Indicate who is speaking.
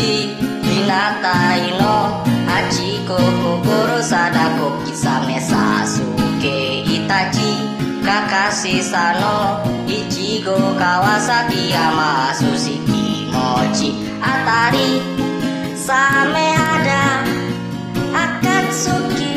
Speaker 1: Itachi Hinata Ino Hachiko Kokoro Sadako Kisame Sasuke Itachi Kakashi Sano Ichigo Kawasaki Yamasu Shikimochi Atari Same ada Akatsuki